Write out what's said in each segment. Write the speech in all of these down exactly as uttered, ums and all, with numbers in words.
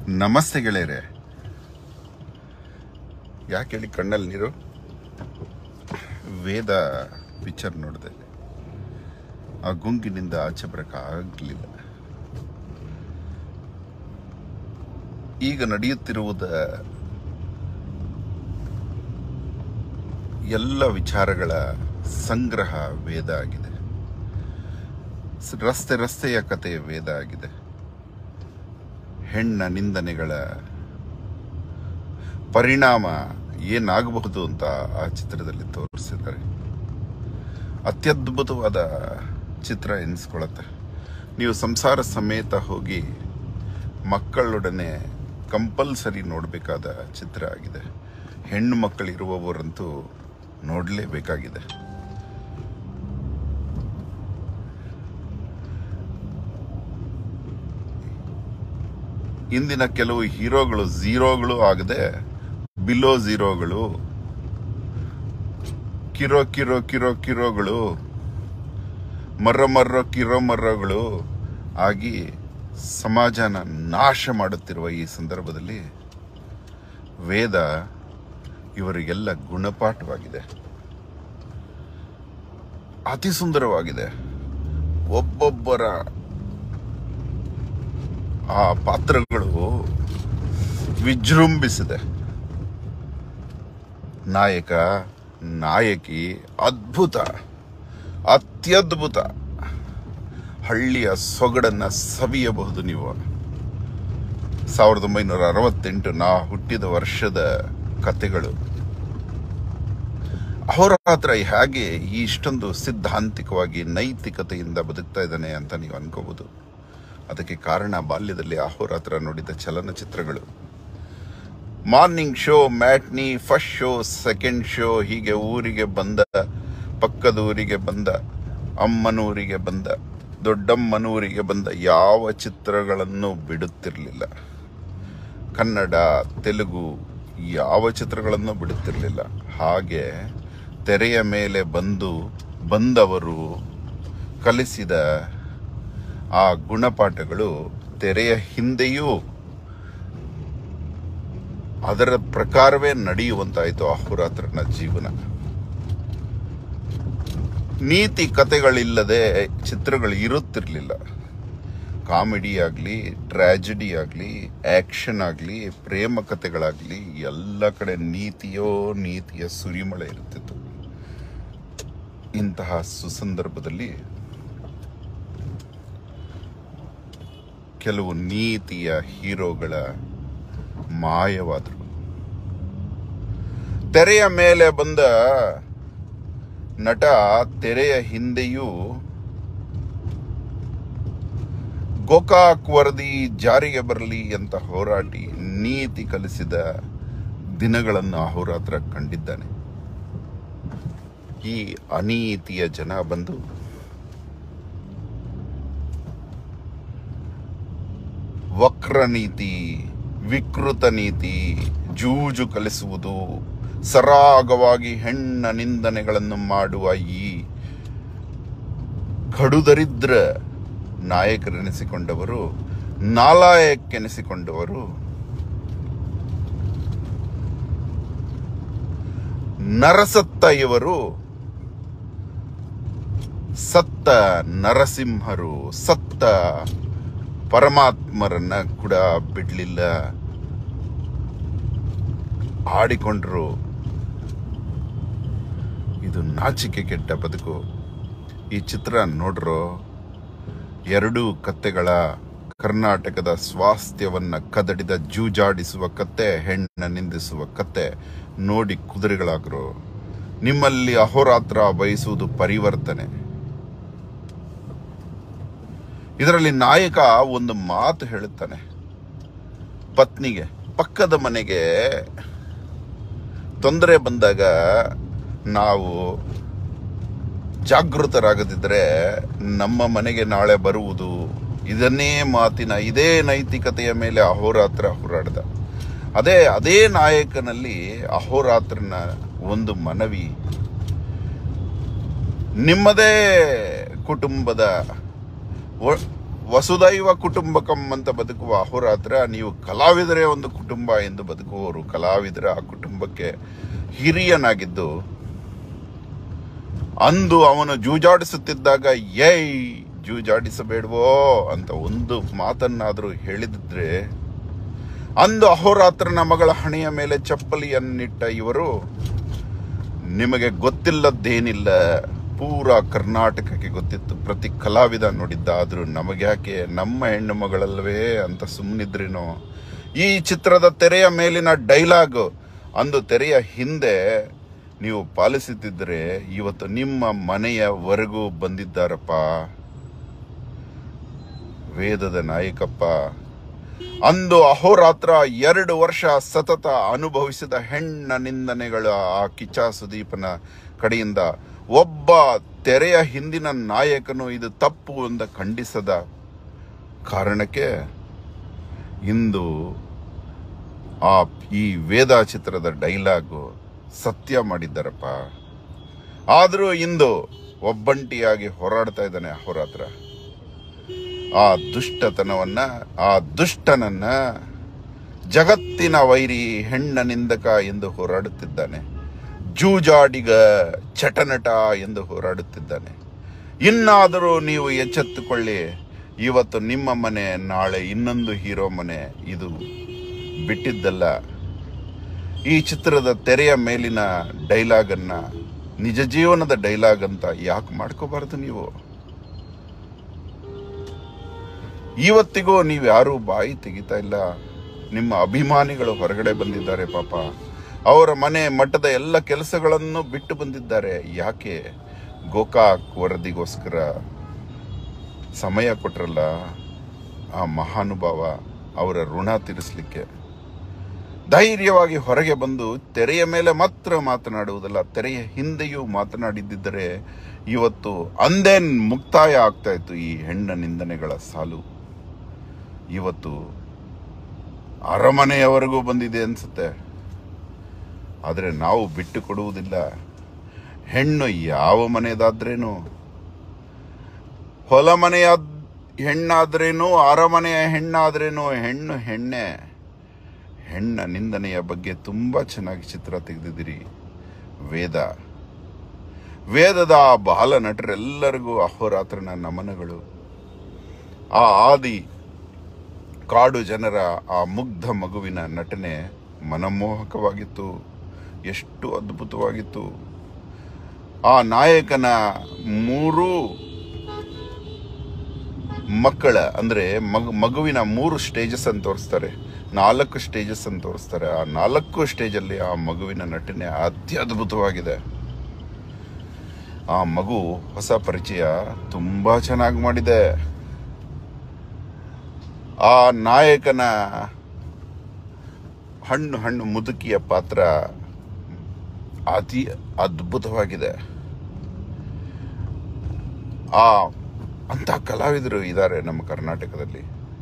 ನಮಸ್ತೆ ಗೆಳೆಯರೆ. ಯಾಕೆ ಹೇಳಿ ಕಣ್ಣಲ್ಲಿ ನೀರು? ವೇದ ಪಿಕ್ಚರ್ ನೋಡಿದೆ, ಆ ಗುಂಗಿನಿಂದ ಆಚೆ ಬರಕ್ಕಾಗಲಿಲ್ಲ. ಈಗ ನಡೆಯುತ್ತಿರುವುದ ಎಲ್ಲ ವಿಚಾರಗಳ ಸಂಗ್ರಹ ವೇದ ಆಗಿದೆ. ರಸ್ತೆ ರಸ್ತೆಯ ಕತೆ ವೇದ ಆಗಿದೆ. ಹೆಣ್ಣ ನಿಂದನೆಗಳ ಪರಿಣಾಮ ಏನಾಗಬಹುದು ಅಂತ ಆ ಚಿತ್ರದಲ್ಲಿ ತೋರಿಸಿದ್ದಾರೆ. ಅತ್ಯದ್ಭುತವಾದ ಚಿತ್ರ ಎನಿಸ್ಕೊಳ್ಳುತ್ತೆ. ನೀವು ಸಂಸಾರ ಸಮೇತ ಹೋಗಿ ಮಕ್ಕಳೊಡನೆ ಕಂಪಲ್ಸರಿ ನೋಡಬೇಕಾದ ಚಿತ್ರ ಆಗಿದೆ. ಹೆಣ್ಣು ಮಕ್ಕಳಿರುವವರಂತೂ ನೋಡಲೇಬೇಕಾಗಿದೆ. ಇಂದಿನ ಕೆಲವು ಹೀರೋಗಳು ಝೀರೋಗಳು ಆಗದೆ ಬಿಲೋ ಝೀರೋಗಳು, ಕಿರೋ ಕಿರೋ ಕಿರೋ ಕಿರೋಗಳು, ಮರ್ರ ಮರ್ರೋ ಕಿರೋ ಮರ್ರೋಗಳು ಆಗಿ ಸಮಾಜನ ನಾಶ ಮಾಡುತ್ತಿರುವ ಈ ಸಂದರ್ಭದಲ್ಲಿ ವೇದ ಇವರಿಗೆಲ್ಲ ಗುಣಪಾಠವಾಗಿದೆ. ಅತಿ ಸುಂದರವಾಗಿದೆ. ಒಬ್ಬೊಬ್ಬರ ಆ ಪಾತ್ರಗಳು ವಿಜೃಂಭಿಸಿದೆ. ನಾಯಕ ನಾಯಕಿ ಅದ್ಭುತ, ಅತ್ಯದ್ಭುತ. ಹಳ್ಳಿಯ ಸೊಗಡನ್ನ ಸವಿಯಬಹುದು ನೀವು. ಸಾವಿರದ ಒಂಬೈನೂರ ಅರವತ್ತೆಂಟು ನಾ ಹುಟ್ಟಿದ ವರ್ಷದ ಕತೆಗಳು. ಅಹೋರಾತ್ರ ಹೇಗೆ ಇಷ್ಟೊಂದು ಸಿದ್ಧಾಂತಿಕವಾಗಿ ನೈತಿಕತೆಯಿಂದ ಬದುಕ್ತಾ ಇದ್ದಾನೆ ಅಂತ ನೀವು ಅನ್ಕೋಬಹುದು. ಅದಕ್ಕೆ ಕಾರಣ ಬಾಲ್ಯದಲ್ಲಿ ಅಹೋರಾತ್ರ ನೋಡಿದ ಚಲನಚಿತ್ರಗಳು. Morning show, matinee, first show, second show, ಹೀಗೆ ಊರಿಗೆ ಬಂದ, ಪಕ್ಕದ ಊರಿಗೆ ಬಂದ, ಅಮ್ಮನೂರಿಗೆ ಬಂದ, ದೊಡ್ಡಮ್ಮನೂರಿಗೆ ಬಂದ ಯಾವ ಚಿತ್ರಗಳನ್ನು ಬಿಡುತ್ತಿರಲಿಲ್ಲ. ಕನ್ನಡ, ತೆಲುಗು ಯಾವ ಚಿತ್ರಗಳನ್ನು ಬಿಡುತ್ತಿರಲಿಲ್ಲ. ಹಾಗೆ ತೆರೆಯ ಮೇಲೆ ಬಂದು ಬಂದವರು ಕಲಿಸಿದ ಆ ಗುಣಪಾಠಗಳು ತೆರೆಯ ಹಿಂದೆಯೂ ಅದರ ಪ್ರಕಾರವೇ ನಡೆಯುವಂತಾಯಿತು ಅಹೋರಾತ್ರನ ಜೀವನ. ನೀತಿ ಕಥೆಗಳಿಲ್ಲದೆ ಚಿತ್ರಗಳು ಇರುತ್ತಿರಲಿಲ್ಲ. ಕಾಮಿಡಿ ಆಗಲಿ, ಟ್ರ್ಯಾಜಿಡಿ ಆಗಲಿ, ಆಕ್ಷನ್ ಆಗಲಿ, ಪ್ರೇಮ ಕಥೆಗಳಾಗಲಿ, ಎಲ್ಲ ಕಡೆ ನೀತಿಯೋ ನೀತಿಯ ಸುರಿಮಳೆ ಇರುತ್ತಿತ್ತು. ಇಂತಹ ಸುಸಂದರ್ಭದಲ್ಲಿ ಕೆಲವು ನೀತಿಯ ಹೀರೋಗಳ ಮಾಯವಾದರು. ತೆರೆಯ ಮೇಲೆ ಬಂದ ನಟ ತೆರೆಯ ಹಿಂದೆಯೂ ಗೋಕಾಕ್ ವರದಿ ಜಾರಿಗೆ ಬರಲಿ ಅಂತ ಹೋರಾಟಿ ನೀತಿ ಕಲಿಸಿದ ದಿನಗಳನ್ನು ಅಹೋರಾತ್ರ ಕಂಡಿದ್ದಾನೆ. ಈ ಅನೀತಿಯ ಜನ ಬಂದು ವಕ್ರ ನೀತಿ, ವಿಕೃತ ನೀತಿ, ಜೂಜು ಕಲಿಸುವುದು, ಸರಾಗವಾಗಿ ಹೆಣ್ಣ ನಿಂದನೆಗಳನ್ನು ಮಾಡುವ ಈ ಕಡುದರಿದ್ರ ನಾಯಕರೆನಿಸಿಕೊಂಡವರು, ನಾಲಾಯಕ್ಕೆನಿಸಿಕೊಂಡವರು ನರಸತ್ತ ಇವರು ಸತ್ತ ನರಸಿಂಹರು, ಸತ್ತ ಪರಮಾತ್ಮರನ್ನ ಕೂಡ ಬಿಡ್ಲಿಲ್ಲ, ಆಡಿಕೊಂಡ್ರು. ಇದು ನಾಚಿಕೆ ಕೆಟ್ಟ ಬದುಕು. ಈ ಚಿತ್ರ ನೋಡ್ರೋ, ಎರಡೂ ಕತ್ತೆಗಳ ಕರ್ನಾಟಕದ ಸ್ವಾಸ್ಥ್ಯವನ್ನ ಕದಡಿದ ಜೂಜಾಡಿಸುವ ಕತ್ತೆ, ಹೆಣ್ಣ ನಿಂದಿಸುವ ಕತ್ತೆ ನೋಡಿ ಕುದುರೆಗಳಾಗ್ರು. ನಿಮ್ಮಲ್ಲಿ ಅಹೋರಾತ್ರ ಬಯಸುವುದು ಪರಿವರ್ತನೆ. ಇದರಲ್ಲಿ ನಾಯಕ ಒಂದು ಮಾತು ಹೇಳುತ್ತಾನೆ ಪತ್ನಿಗೆ. ಪಕ್ಕದ ಮನೆಗೆ ತೊಂದರೆ ಬಂದಾಗ ನಾವು ಜಾಗೃತರಾಗದಿದ್ರೆ ನಮ್ಮ ಮನೆಗೆ ನಾಳೆ ಬರುವುದು. ಇದನ್ನೇ ಮಾತಿನ, ಇದೇ ನೈತಿಕತೆಯ ಮೇಲೆ ಅಹೋರಾತ್ರ ಹೋರಾಡಿದ. ಅದೇ ಅದೇ ನಾಯಕನಲ್ಲಿ ಅಹೋರಾತ್ರನ ಒಂದು ಮನವಿ, ನಿಮ್ಮದೇ ಕುಟುಂಬದ ವಸುದೈವ ಕುಟುಂಬಕಂ ಅಂತ ಬದುಕುವ ಅಹೋರಾತ್ರ, ನೀವು ಕಲಾವಿದರೇ ಒಂದು ಕುಟುಂಬ ಎಂದು ಬದುಕುವವರು, ಕಲಾವಿದರ ಆ ಕುಟುಂಬಕ್ಕೆ ಹಿರಿಯನಾಗಿದ್ದು, ಅಂದು ಅವನು ಜೂಜಾಡಿಸುತ್ತಿದ್ದಾಗ ಯೈ ಜೂಜಾಡಿಸಬೇಡವೋ ಅಂತ ಒಂದು ಮಾತನ್ನಾದರೂ ಹೇಳಿದ್ರೆ, ಅಂದು ಅಹೋರಾತ್ರನ ಮಗಳ ಹಣೆಯ ಮೇಲೆ ಚಪ್ಪಲಿಯನ್ನಿಟ್ಟ ಇವರು, ನಿಮಗೆ ಗೊತ್ತಿಲ್ಲದ್ದೇನಿಲ್ಲ, ಪೂರಾ ಕರ್ನಾಟಕಕ್ಕೆ ಗೊತ್ತಿತ್ತು, ಪ್ರತಿ ಕಲಾವಿದ ನೋಡಿದ್ದ, ಆದ್ರೂ ನಮಗ್ಯಾಕೆ, ನಮ್ಮ ಹೆಣ್ಣು ಮಗಳಲ್ವೇ ಅಂತ ಸುಮ್ಮನಿದ್ರೇನೋ. ಈ ಚಿತ್ರದ ತೆರೆಯ ಮೇಲಿನ ಡೈಲಾಗ್ ಅಂದು ತೆರೆಯ ಹಿಂದೆ ನೀವು ಪಾಲಿಸುತ್ತಿದ್ದರೆ ಇವತ್ತು ನಿಮ್ಮ ಮನೆಯವರೆಗೂ ಬಂದಿದ್ದಾರಪ್ಪ. ವೇದದ ನಾಯಕಪ್ಪ. ಅಂದು ಅಹೋರಾತ್ರ ಎರಡು ವರ್ಷ ಸತತ ಅನುಭವಿಸಿದ ಹೆಣ್ಣ ನಿಂದನೆಗಳ ಆ ಕಿಚ್ಚ ಸುದೀಪನ ಕಡೆಯಿಂದ ಒಬ್ಬ ತೆರೆಯ ಹಿಂದಿನ ನಾಯಕನು ಇದು ತಪ್ಪು ಅಂತ ಖಂಡಿಸದ ಕಾರಣಕ್ಕೆ ಇಂದು ಆ ಈ ವೇದ ಚಿತ್ರದ ಡೈಲಾಗು ಸತ್ಯ ಮಾಡಿದ್ದಾರಪ್ಪ. ಆದರೂ ಇಂದು ಒಬ್ಬಂಟಿಯಾಗಿ ಹೋರಾಡ್ತಾ ಇದ್ದಾನೆ ಅಹೋರಾತ್ರ. ಆ ದುಷ್ಟತನವನ್ನ, ಆ ದುಷ್ಟನನ್ನ ಜಗತ್ತಿನ ವೈರಿ ಹೆಣ್ಣ ನಿಂದಕ ಎಂದು ಹೋರಾಡುತ್ತಿದ್ದಾನೆ, ಜೂಜಾಡಿಗ ಚಟನಟ ಎಂದು ಹೋರಾಡುತ್ತಿದ್ದಾನೆ. ಇನ್ನಾದರೂ ನೀವು ಎಚ್ಚೆತ್ತುಕೊಳ್ಳಿ. ಇವತ್ತು ನಿಮ್ಮ ಮನೆ, ನಾಳೆ ಇನ್ನೊಂದು ಹೀರೋ ಮನೆ. ಇದು ಬಿಟ್ಟಿದ್ದಲ್ಲ. ಈ ಚಿತ್ರದ ತೆರೆಯ ಮೇಲಿನ ಡೈಲಾಗನ್ನ ನಿಜ ಜೀವನದ ಡೈಲಾಗ್ ಅಂತ ಯಾಕೆ ಮಾಡ್ಕೋಬಾರ್ದು ನೀವು? ಇವತ್ತಿಗೂ ನೀವು ಯಾರೂ ಬಾಯಿ ತೆಗಿತಾ ಇಲ್ಲ. ನಿಮ್ಮ ಅಭಿಮಾನಿಗಳು ಹೊರಗಡೆ ಬಂದಿದ್ದಾರೆ ಪಾಪ. ಅವರ ಮನೆ ಮಠದ ಎಲ್ಲ ಕೆಲಸಗಳನ್ನು ಬಿಟ್ಟು ಬಂದಿದ್ದಾರೆ. ಯಾಕೆ? ಗೋಕಾಕ್ ವರದಿಗೋಸ್ಕರ ಸಮಯ ಕೊಟ್ರಲ್ಲ ಆ ಮಹಾನುಭಾವ, ಅವರ ಋಣ ತೀರಿಸಲಿಕ್ಕೆ. ಧೈರ್ಯವಾಗಿ ಹೊರಗೆ ಬಂದು ತೆರೆಯ ಮೇಲೆ ಮಾತ್ರ ಮಾತನಾಡುವುದಲ್ಲ, ತೆರೆಯ ಹಿಂದೆಯೂ ಮಾತನಾಡಿದ್ದರೆ ಇವತ್ತು ಅಂದೇನ್ ಮುಕ್ತಾಯ ಆಗ್ತಾ ಇತ್ತು ಈ ಹೆಣ್ಣ ನಿಂದನೆಗಳ ಸಾಲು. ಇವತ್ತು ಅರಮನೆಯವರೆಗೂ ಬಂದಿದೆ ಅನ್ಸುತ್ತೆ. ಆದರೆ ನಾವು ಬಿಟ್ಟು ಕೊಡುವುದಿಲ್ಲ. ಹೆಣ್ಣು ಯಾವ ಮನೆಯದಾದ್ರೇನು, ಹೊಲ ಮನೆಯ ಹೆಣ್ಣಾದ್ರೇನು, ಅರಮನೆಯ ಹೆಣ್ಣಾದ್ರೇನು, ಹೆಣ್ಣು ಹೆಣ್ಣೆ. ಹೆಣ್ಣ ನಿಂದನೆಯ ಬಗ್ಗೆ ತುಂಬಾ ಚೆನ್ನಾಗಿ ಚಿತ್ರ ತೆಗೆದಿದ್ದೀರಿ. ವೇದ ವೇದದ ಆ ಬಾಲ ನಟರೆಲ್ಲರಿಗೂ ಅಹೋರಾತ್ರನ ನಮನಗಳು. ಆ ಆದಿ ಕಾಡು ಜನರ ಆ ಮುಗ್ಧ ಮಗುವಿನ ನಟನೆ ಮನಮೋಹಕವಾಗಿತ್ತು, ಎಷ್ಟು ಅದ್ಭುತವಾಗಿತ್ತು. ಆ ನಾಯಕನ ಮೂರು ಮಕ್ಕಳ ಅಂದ್ರೆ ಮಗು ಮಗುವಿನ ಮೂರು ಸ್ಟೇಜಸ್ ಅಂತ ತೋರಿಸ್ತಾರೆ, ನಾಲ್ಕು ಸ್ಟೇಜಸ್ ಅಂತ ತೋರಿಸ್ತಾರೆ. ಆ ನಾಲ್ಕು ಸ್ಟೇಜಲ್ಲಿ ಆ ಮಗುವಿನ ನಟನೆ ಅತ್ಯದ್ಭುತವಾಗಿದೆ. ಆ ಮಗು ಹೊಸ ಪರಿಚಯ ತುಂಬಾ ಚೆನ್ನಾಗಿ ಮಾಡಿದೆ. ಆ ನಾಯಕನ ಹಣ್ಣು ಹಣ್ಣು ಮುದುಕಿಯ ಪಾತ್ರ ಅತಿ ಅದ್ಭುತವಾಗಿದೆ. ಆ ಅಂತ ಕಲಾವಿದರು ಇದ್ದಾರೆ ನಮ್ಮ ಕರ್ನಾಟಕದಲ್ಲಿ.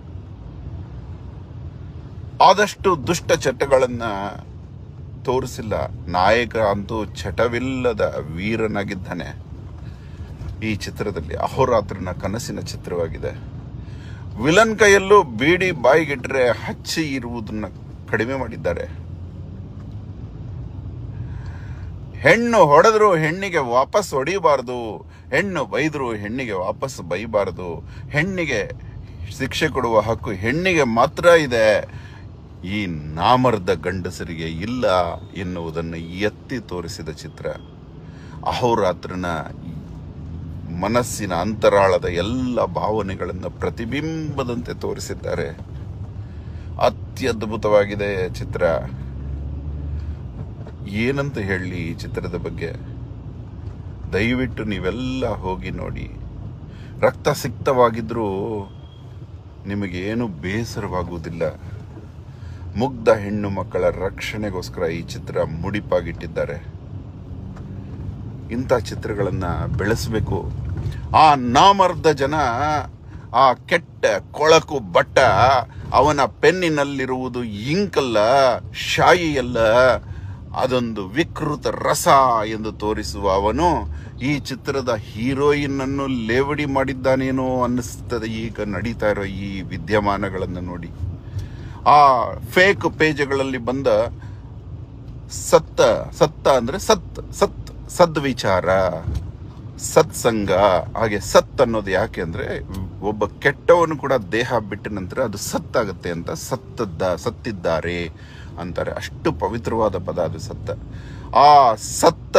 ಆದಷ್ಟು ದುಷ್ಟ ಚಟಗಳನ್ನ ತೋರಿಸಿಲ್ಲ. ನಾಯಕ ಅಂತೂ ಚಟವಿಲ್ಲದ ವೀರನಾಗಿದ್ದಾನೆ. ಈ ಚಿತ್ರದಲ್ಲಿ ಅಹೋರಾತ್ರನ ಕನಸಿನ ಚಿತ್ರವಾಗಿದೆ. ವಿಲನ್ ಕೈಯಲ್ಲೂ ಬೀಡಿ ಬಾಯಿಗಿಟ್ರೆ ಹಚ್ಚಿ ಇರುವುದನ್ನ ಕಡಿಮೆ ಮಾಡಿದ್ದಾರೆ. ಹೆಣ್ಣು ಹೊಡೆದ್ರು ಹೆಣ್ಣಿಗೆ ವಾಪಸ್ ಹೊಡೆಯಬಾರದು, ಹೆಣ್ಣು ಬೈದ್ರು ಹೆಣ್ಣಿಗೆ ವಾಪಸ್ ಬೈಬಾರದು, ಹೆಣ್ಣಿಗೆ ಶಿಕ್ಷೆ ಕೊಡುವ ಹಕ್ಕು ಹೆಣ್ಣಿಗೆ ಮಾತ್ರ ಇದೆ, ಈ ನಾಮರ್ದ ಗಂಡಸರಿಗೆ ಇಲ್ಲ ಎನ್ನುವುದನ್ನು ಎತ್ತಿ ತೋರಿಸಿದ ಚಿತ್ರ. ಅಹೋರಾತ್ರನ ಮನಸ್ಸಿನ ಅಂತರಾಳದ ಎಲ್ಲ ಭಾವನೆಗಳನ್ನು ಪ್ರತಿಬಿಂಬದಂತೆ ತೋರಿಸಿದ್ದಾರೆ. ಅತ್ಯದ್ಭುತವಾಗಿದೆ ಚಿತ್ರ. ಏನಂತ ಹೇಳಲಿ ಈ ಚಿತ್ರದ ಬಗ್ಗೆ? ದಯವಿಟ್ಟು ನೀವೆಲ್ಲ ಹೋಗಿ ನೋಡಿ. ರಕ್ತ ಸಿಕ್ತವಾಗಿದ್ರೂ ನಿಮಗೇನು ಬೇಸರವಾಗುವುದಿಲ್ಲ. ಮುಗ್ಧ ಹೆಣ್ಣು ಮಕ್ಕಳ ರಕ್ಷಣೆಗೋಸ್ಕರ ಈ ಚಿತ್ರ ಮುಡಿಪಾಗಿಟ್ಟಿದ್ದಾರೆ. ಇಂಥ ಚಿತ್ರಗಳನ್ನ ಬೆಳೆಸಬೇಕು. ಆ ನಾಮರ್ದ ಜನ, ಆ ಕೆಟ್ಟ ಕೊಳಕು ಬಟ್ಟ, ಅವನ ಪೆನ್ನಿನಲ್ಲಿರುವುದು ಇಂಕಲ್ಲ, ಶಾಯಿಯಲ್ಲ, ಅದೊಂದು ವಿಕೃತ ರಸ ಎಂದು ತೋರಿಸುವ ಅವನು ಈ ಚಿತ್ರದ ಹೀರೋಯಿನ್ ಅನ್ನು ಲೇವಡಿ ಮಾಡಿದ್ದಾನೇನೋ ಅನ್ನಿಸ್ತದೆ ಈಗ ನಡೀತಾ ಇರೋ ಈ ವಿದ್ಯಮಾನಗಳನ್ನು ನೋಡಿ. ಆ ಫೇಕ್ ಪೇಜ್ಗಳಲ್ಲಿ ಬಂದ ಸತ್ತ ಸತ್ತ ಅಂದ್ರೆ ಸತ್ ಸತ್ ಸದ್ವಿಚಾರ, ಸತ್ಸಂಗ, ಹಾಗೆ ಸತ್ ಅನ್ನೋದು ಯಾಕೆ ಅಂದ್ರೆ ಒಬ್ಬ ಕೆಟ್ಟವನು ಕೂಡ ದೇಹ ಬಿಟ್ಟ ನಂತರ ಅದು ಸತ್ತಾಗುತ್ತೆ ಅಂತ ಸತ್ತದ್ದ ಸತ್ತಿದ್ದಾರೆ ಅಂತಾರೆ. ಅಷ್ಟು ಪವಿತ್ರವಾದ ಪದ ಅದು ಸತ್ತ. ಆ ಸತ್ತ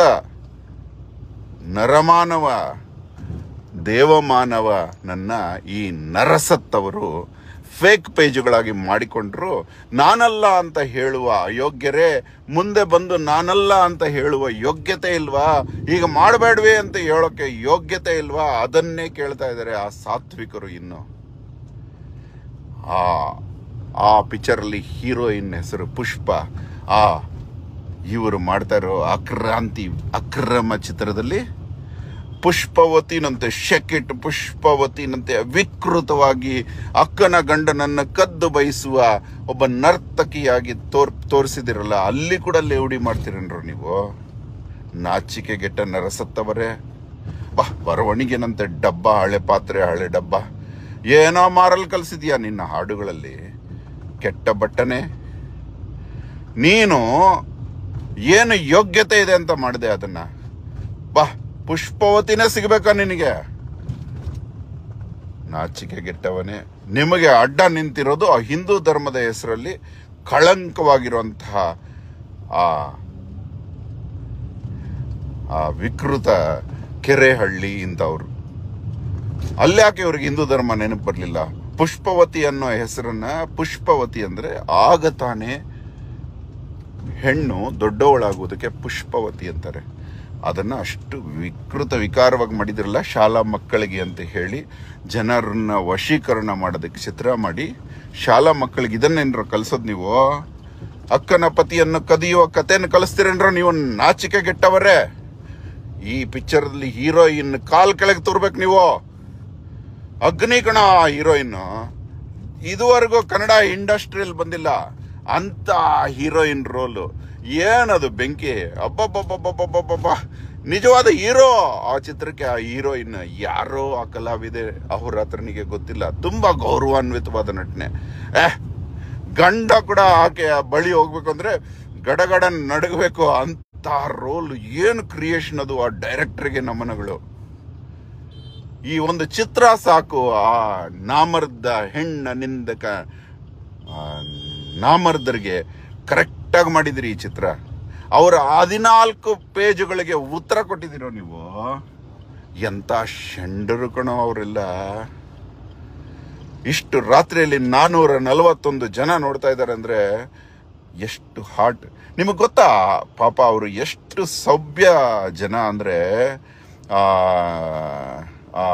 ನರಮಾನವ ದೇವಮಾನವ ನನ್ನ ಈ ನರಸತ್ತವರು ಫೇಕ್ ಪೇಜುಗಳಾಗಿ ಮಾಡಿಕೊಂಡ್ರು. ನಾನಲ್ಲ ಅಂತ ಹೇಳುವ ಅಯೋಗ್ಯರೇ ಮುಂದೆ ಬಂದು ನಾನಲ್ಲ ಅಂತ ಹೇಳುವ ಯೋಗ್ಯತೆ ಇಲ್ವಾ, ಈಗ ಮಾಡಬೇಡ್ವೆ ಅಂತ ಹೇಳೋಕೆ ಯೋಗ್ಯತೆ ಇಲ್ವಾ, ಅದನ್ನೇ ಕೇಳ್ತಾ ಇದ್ದಾರೆ ಆ ಸಾತ್ವಿಕರು. ಇನ್ನು ಆ ಆ ಪಿಕ್ಚರಲ್ಲಿ ಹೀರೋಯಿನ್ ಹೆಸರು ಪುಷ್ಪ. ಆ ಇವರು ಮಾಡ್ತಾ ಇರೋ ಅಕ್ರಾಂತಿ ಅಕ್ರಮ ಚಿತ್ರದಲ್ಲಿ ಪುಷ್ಪವತಿನಂತೆ ಶೆಕೆಟ್ ಪುಷ್ಪವತಿನಂತೆ ವಿಕೃತವಾಗಿ ಅಕ್ಕನ ಗಂಡನನ್ನ ಕದ್ದು ಬಯಸುವ ಒಬ್ಬ ನರ್ತಕಿಯಾಗಿ ತೋರ್ ತೋರಿಸಿದಿರಲ್ಲ, ಅಲ್ಲಿ ಕೂಡ ಲೇವಡಿ ಮಾಡ್ತೀರೇನ್ರು ನೀವು? ನಾಚಿಕೆಗೆಟ್ಟ ನರಸತ್ತವರೇ. ಬಾ ಬರವಣಿಗೆನಂತೆ ಡಬ್ಬ, ಹಳೆ ಪಾತ್ರೆ, ಹಳೆ ಡಬ್ಬ, ಏನೋ ಮಾರಲ್ ಕಲಿಸಿದ್ಯಾ ನಿನ್ನ ಹಾಡುಗಳಲ್ಲಿ. ಕೆಟ್ಟ ಬಟ್ಟನೆ. ನೀನು ಏನು ಯೋಗ್ಯತೆ ಇದೆ ಅಂತ ಮಾಡಿದೆ ಅದನ್ನ? ಬಾ ಪುಷ್ಪವತಿನೇ ಸಿಗಬೇಕಾ ನಿನಗೆ? ನಾಚಿಕೆಗೆಟ್ಟವನೇ. ನಿಮಗೆ ಅಡ್ಡ ನಿಂತಿರೋದು ಆ ಹಿಂದೂ ಧರ್ಮದ ಹೆಸರಲ್ಲಿ ಕಳಂಕವಾಗಿರುವಂತಹ ಆ ಆ ವಿಕೃತ ಕೆರೆಹಳ್ಳಿ ಇಂಥವ್ರು. ಅಲ್ಯಾಕೆ ಇವ್ರಿಗೆ ಹಿಂದೂ ಧರ್ಮ ನೆನಪು ಬರಲಿಲ್ಲ? ಪುಷ್ಪವತಿ ಅನ್ನೋ ಹೆಸರನ್ನ, ಪುಷ್ಪವತಿ ಅಂದ್ರೆ ಆಗ ತಾನೇ ಹೆಣ್ಣು ದೊಡ್ಡವಳಾಗುವುದಕ್ಕೆ ಪುಷ್ಪವತಿ ಅಂತಾರೆ. ಅದನ್ನ ಅಷ್ಟು ವಿಕೃತ ವಿಕಾರವಾಗಿ ಮಾಡಿದಿರಲ್ಲ ಶಾಲಾ ಮಕ್ಕಳಿಗೆ ಅಂತ ಹೇಳಿ ಜನರನ್ನ ವಶೀಕರಣ ಮಾಡೋದಕ್ಕೆ ಚಿತ್ರ ಮಾಡಿ ಶಾಲಾ ಮಕ್ಕಳಿಗೆ ಇದನ್ನೇನ್ರ ಕಲಿಸೋದು ನೀವು? ಅಕ್ಕನ ಪತಿಯನ್ನು ಕದಿಯುವ ಕಥೆಯನ್ನು ಕಲಿಸ್ತೀರೇನ್ರ ನೀವು? ನಾಚಿಕೆಗೆಟ್ಟವರೇ. ಈ ಪಿಕ್ಚರ್ದಲ್ಲಿ ಹೀರೋಯಿನ್ ಕಾಲ್ ಕೆಳಗೆ ತೋರ್ಬೇಕು ನೀವು. ಅಗ್ನಿ ಕಣ ಹೀರೋಯಿನ್. ಇದುವರೆಗೂ ಕನ್ನಡ ಇಂಡಸ್ಟ್ರಿಯಲ್ಲಿ ಬಂದಿಲ್ಲ ಅಂತ ಹೀರೋಯಿನ್ ರೋಲು. ಏನದು ಬೆಂಕಿ! ಅಬ್ಬಬ್ಬಬ್ಬಬ್ಬಬ್ಬಬ್ಬ, ನಿಜವಾದ ಹೀರೋ ಆ ಚಿತ್ರಕ್ಕೆ. ಆ ಹೀರೋಯಿನ್ ಯಾರೋ ಆ ಕಲಾವಿದೆ, ಅಹೋರಾತ್ರನಿಗೆ ಗೊತ್ತಿಲ್ಲ. ತುಂಬಾ ಗೌರವಾನ್ವಿತವಾದ ನಟನೆ. ಏಹ್ ಗಂಡ ಕೂಡ ಆಕೆ ಬಳಿ ಹೋಗ್ಬೇಕು ಅಂದ್ರೆ ಗಡಗಡ ನಡಗಬೇಕು ಅಂತ ರೋಲ್. ಏನು ಕ್ರಿಯೇಷನ್ ಅದು ಆ ಡೈರೆಕ್ಟರ್ಗೆ ನಮನಗಳು. ಈ ಒಂದು ಚಿತ್ರ ಸಾಕು ಆ ನಾಮರ್ದ ಹೆಣ್ಣ ನಿಂದಕ ನಾಮರ್ದರಿಗೆ ಕರೆಕ್ಟಾಗಿ ಮಾಡಿದಿರಿ ಈ ಚಿತ್ರ. ಅವರ ಹದಿನಾಲ್ಕು ಪೇಜುಗಳಿಗೆ ಉತ್ತರ ಕೊಟ್ಟಿದ್ದೀರೋ ನೀವು. ಎಂತ ಶಂಡರು ಕಣೋ ಅವರೆಲ್ಲ. ಇಷ್ಟು ರಾತ್ರಿಯಲ್ಲಿ ನಾನೂರ ನಲವತ್ತೊಂದು ಜನ ನೋಡ್ತಾ ಇದ್ದಾರೆ ಅಂದ್ರೆ ಎಷ್ಟು ಹಾರ್ಟ್. ನಿಮಗೆ ಗೊತ್ತಾ ಪಾಪ ಅವರು ಎಷ್ಟು ಸಭ್ಯ ಜನ ಅಂದ್ರೆ, ಆ ಆ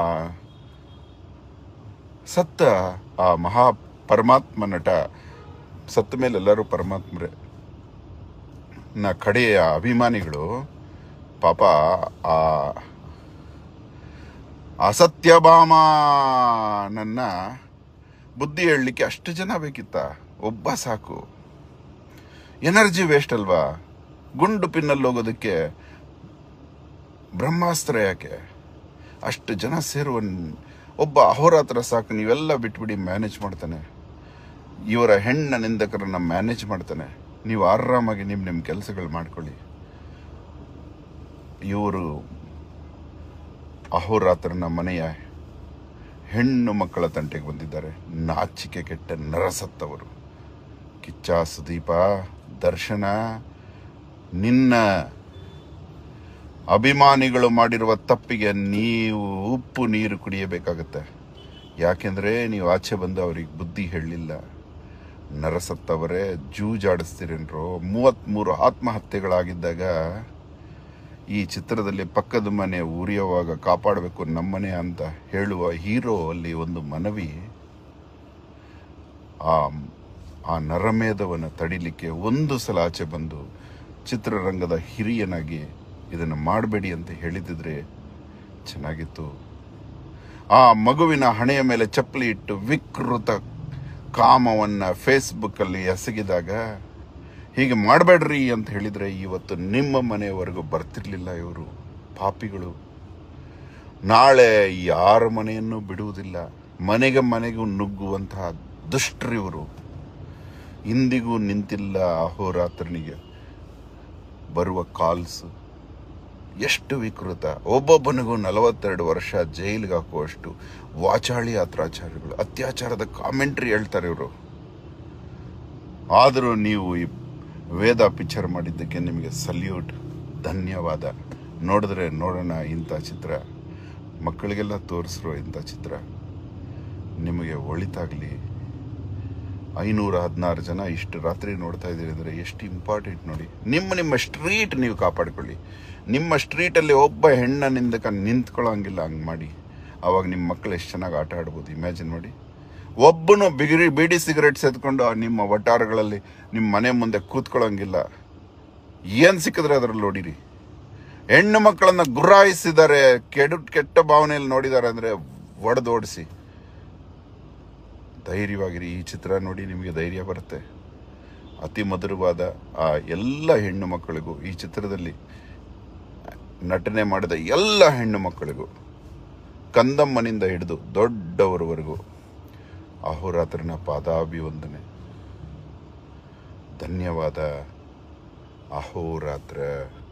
ಸತ್ತ ಆ ಮಹಾ ಪರಮಾತ್ಮ ನಟ ಸತ್ತ ಮೇಲೆ ಎಲ್ಲರೂ ಪರಮಾತ್ಮರೇ. ನ ಕಡೆಯ ಅಭಿಮಾನಿಗಳು ಪಾಪ ಆ ಅಸತ್ಯಭಾಮ ನನ್ನ ಬುದ್ಧಿ ಹೇಳಲಿಕ್ಕೆ ಅಷ್ಟು ಜನ ಬೇಕಿತ್ತ? ಒಬ್ಬ ಸಾಕು. ಎನರ್ಜಿ ವೇಸ್ಟ್ ಅಲ್ವಾ? ಗುಂಡು ಪಿನ್ನಲ್ಲಿ ಹೋಗೋದಕ್ಕೆ ಬ್ರಹ್ಮಾಸ್ತ್ರ ಯಾಕೆ? ಅಷ್ಟು ಜನ ಸೇರುವ ಒಬ್ಬ ಅಹೋರಾತ್ರ ಸಾಕು. ನೀವೆಲ್ಲ ಬಿಟ್ಬಿಡಿ, ಮ್ಯಾನೇಜ್ ಮಾಡ್ತಾನೆ. ಇವರ ಹೆಣ್ಣ ನಿಂದಕರನ್ನ ಮ್ಯಾನೇಜ್ ಮಾಡ್ತಾನೆ. ನೀವು ಆರಾಮಾಗಿ ನಿಮ್ಮ ನಿಮ್ಮ ಕೆಲಸಗಳು ಮಾಡ್ಕೊಳ್ಳಿ. ಇವರು ಅಹೋರಾತ್ರನ ಮನೆಯ ಹೆಣ್ಣು ಮಕ್ಕಳ ತಂಟೆಗೆ ಬಂದಿದ್ದಾರೆ. ನಾಚಿಕೆ ಕೆಟ್ಟ ನರಸತ್ತವರು. ಕಿಚ್ಚ, ಸುದೀಪ, ದರ್ಶನ, ನಿನ್ನ ಅಭಿಮಾನಿಗಳು ಮಾಡಿರುವ ತಪ್ಪಿಗೆ ನೀವು ಉಪ್ಪು ನೀರು ಕುಡಿಯಬೇಕಾಗತ್ತೆ. ಯಾಕೆಂದ್ರೆ ನೀವು ಆಚೆ ಬಂದು ಅವ್ರಿಗೆ ಬುದ್ಧಿ ಹೇಳಲಿಲ್ಲ. ನರಸತ್ತವರೇ, ಜೂಜಾಡಿಸ್ತೀರೇನ್ರೋ. ಮೂವತ್ತ್ಮೂರು ಆತ್ಮಹತ್ಯೆಗಳಾಗಿದ್ದಾಗ ಈ ಚಿತ್ರದಲ್ಲಿ ಪಕ್ಕದ ಮನೆ ಉರಿಯುವಾಗ ಕಾಪಾಡಬೇಕು ನಮ್ಮನೆ ಅಂತ ಹೇಳುವ ಹೀರೋ ಅಲ್ಲಿ ಒಂದು ಮನವಿ. ಆ ಆ ನರಮೇಧವನ್ನು ತಡಿಲಿಕ್ಕೆ ಒಂದು ಸಲ ಆಚೆ ಬಂದು ಚಿತ್ರರಂಗದ ಹಿರಿಯನಾಗಿ ಇದನ್ನು ಮಾಡಬೇಡಿ ಅಂತ ಹೇಳಿದಿದ್ರೆ ಚೆನ್ನಾಗಿತ್ತು. ಆ ಮಗುವಿನ ಹಣೆಯ ಮೇಲೆ ಚಪ್ಪಲಿ ಇಟ್ಟು ವಿಕೃತ ಕಾಮವನ್ನು ಫೇಸ್ಬುಕ್ಕಲ್ಲಿ ಎಸಗಿದಾಗ ಹೀಗೆ ಮಾಡಬೇಡ್ರಿ ಅಂತ ಹೇಳಿದರೆ ಇವತ್ತು ನಿಮ್ಮ ಮನೆಯವರೆಗೂ ಬರ್ತಿರ್ಲಿಲ್ಲ ಇವರು ಪಾಪಿಗಳು. ನಾಳೆ ಯಾರ ಮನೆಯನ್ನು ಬಿಡುವುದಿಲ್ಲ, ಮನೆಗೆ ಮನೆಗೂ ನುಗ್ಗುವಂತಹ ದುಷ್ಟರಿವರು. ಇಂದಿಗೂ ನಿಂತಿಲ್ಲ ಅಹೋರಾತ್ರನಿಗೆ ಬರುವ ಕಾಲ್ಸ್. ಎಷ್ಟು ವಿಕೃತ! ಒಬ್ಬೊಬ್ಬನಿಗೂ ನಲವತ್ತೆರಡು ವರ್ಷ ಜೈಲಿಗೆ ಹಾಕುವಷ್ಟು ವಾಚಾಳಿ ಅತ್ಯಾಚಾರಗಳು, ಅತ್ಯಾಚಾರದ ಕಾಮೆಂಟ್ರಿ ಹೇಳ್ತಾರೆ ಇವರು. ಆದರೂ ನೀವು ಈ ವೇದ ಪಿಕ್ಚರ್ ಮಾಡಿದ್ದಕ್ಕೆ ನಿಮಗೆ ಸಲ್ಯೂಟ್, ಧನ್ಯವಾದ. ನೋಡಿದ್ರೆ ನೋಡೋಣ ಇಂಥ ಚಿತ್ರ, ಮಕ್ಕಳಿಗೆಲ್ಲ ತೋರಿಸ್ರೋ ಇಂಥ ಚಿತ್ರ. ನಿಮಗೆ ಒಳಿತಾಗಲಿ. ಐನೂರ ಹದಿನಾರು ಜನ ಇಷ್ಟು ರಾತ್ರಿ ನೋಡ್ತಾ ಇದ್ದೀರಿ ಅಂದರೆ ಎಷ್ಟು ಇಂಪಾರ್ಟೆಂಟ್ ನೋಡಿ. ನಿಮ್ಮ ನಿಮ್ಮ ಸ್ಟ್ರೀಟ್ ನೀವು ಕಾಪಾಡ್ಕೊಳ್ಳಿ. ನಿಮ್ಮ ಸ್ಟ್ರೀಟಲ್ಲಿ ಒಬ್ಬ ಹೆಣ್ಣನಿಂದಕ ನಿಂತ್ಕೊಳ್ಳೋಂಗಿಲ್ಲ, ಹಂಗೆ ಮಾಡಿ. ಆವಾಗ ನಿಮ್ಮ ಮಕ್ಕಳು ಎಷ್ಟು ಚೆನ್ನಾಗಿ ಆಟ ಆಡ್ಬೋದು. ಇಮ್ಯಾಜಿನ್ ಮಾಡಿ, ಒಬ್ಬನು ಬಿಗಿರಿ ಬೀಡಿ ಸಿಗರೇಟ್ಸ್ ಎತ್ಕೊಂಡು ನಿಮ್ಮ ವಟಾರಗಳಲ್ಲಿ ನಿಮ್ಮ ಮನೆ ಮುಂದೆ ಕೂತ್ಕೊಳ್ಳೋಂಗಿಲ್ಲ. ಏನು ಸಿಕ್ಕಿದ್ರೆ ಅದರಲ್ಲಿ ನೋಡಿರಿ. ಹೆಣ್ಣು ಮಕ್ಕಳನ್ನು ಗುರಾಯಿಸಿದ್ದಾರೆ, ಕೆಡು ಕೆಟ್ಟ ಭಾವನೆಯಲ್ಲಿ ನೋಡಿದ್ದಾರೆ ಅಂದರೆ ಒಡೆದೋಡಿಸಿ. ಧೈರ್ಯವಾಗಿರಿ. ಈ ಚಿತ್ರ ನೋಡಿ ನಿಮಗೆ ಧೈರ್ಯ ಬರುತ್ತೆ. ಅತಿ ಮಧುರವಾದ ಆ ಎಲ್ಲ ಹೆಣ್ಣು ಮಕ್ಕಳಿಗೂ, ಈ ಚಿತ್ರದಲ್ಲಿ ನಟನೆ ಮಾಡಿದ ಎಲ್ಲ ಹೆಣ್ಣು ಮಕ್ಕಳಿಗೂ, ಕಂದಮ್ಮನಿಂದ ಹಿಡಿದು ದೊಡ್ಡವರವರೆಗೂ ಅಹೋರಾತ್ರನ ಪಾದಾಭಿವಂದನೆ. ಧನ್ಯವಾದ. ಅಹೋರಾತ್ರ.